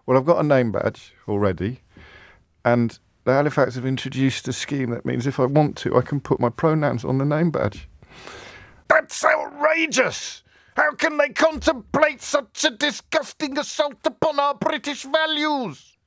Well, I've got a name badge already, and the Halifax have introduced a scheme that means if I want to, I can put my pronouns on the name badge. That's outrageous! How can they contemplate such a disgusting assault upon our British values?